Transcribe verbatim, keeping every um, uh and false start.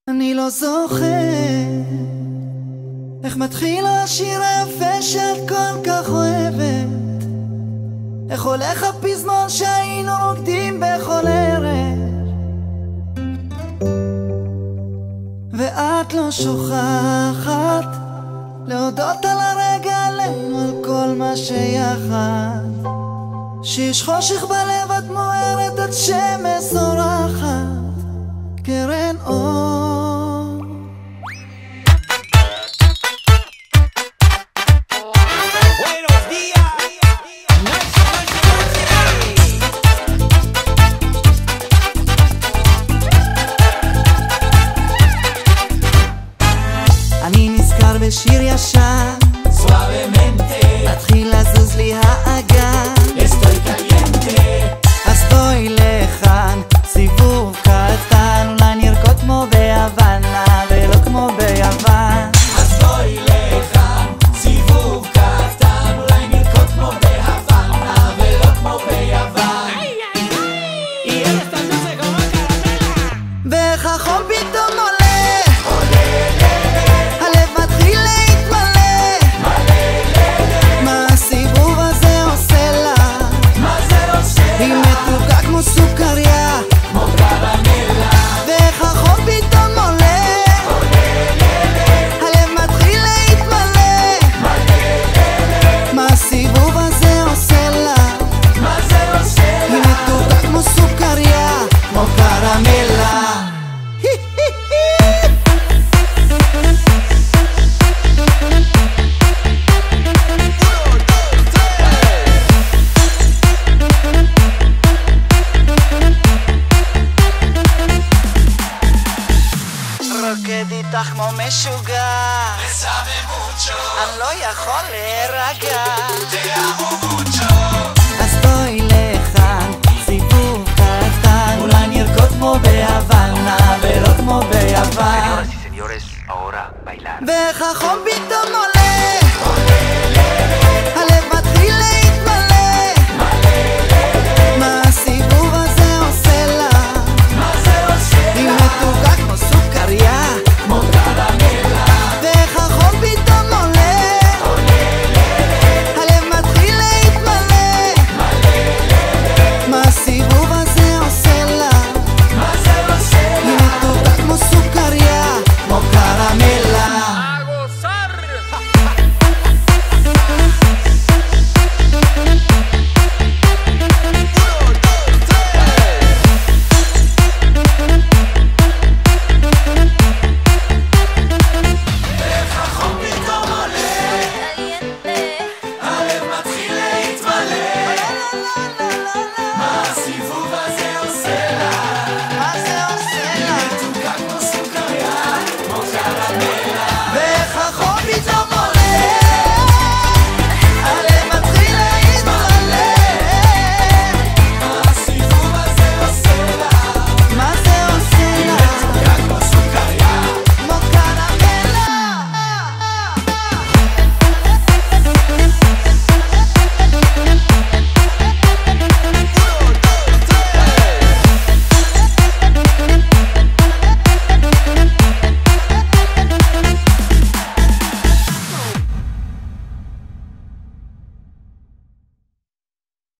אני לא זוכר איך מתחיל השיר היפה שאת כל כך אוהבת, איך הולך הפזמון שהיינו רוקדים בכל ערב, ואת לא שוכחת להודות על הרגע עלינו, על כל מה שיחד. שיש חושך בלב את מוארת, את שמש זורחת, קרן אור. אני נזכר בשיר ישן, מתחיל לזוז לי האגן, אז בואי לכאן, סיבוב קטן, אולי נרקוד כמו ביוונה ולא כמו ביוון. אז בואי לכאן, סיבוב קטן, אולי נרקוד כמו ביוונה ולא כמו ביוון. ואיך החום פתאום עולה, הלב מתחיל להתמלא, מה הסיבוב הזה עושה לה? היא מתוקה כמו סוכריה, כמו קרמלה. ואיך החום פתאום עולה, הלב מתחיל להתמלא, מה הסיבוב הזה עושה לה? היא מתוקה כמו סוכריה, כמו קרמלה. רוקד איתך כמו משוגע, בסאבה מוצ'ו, אני לא יכול להירגע.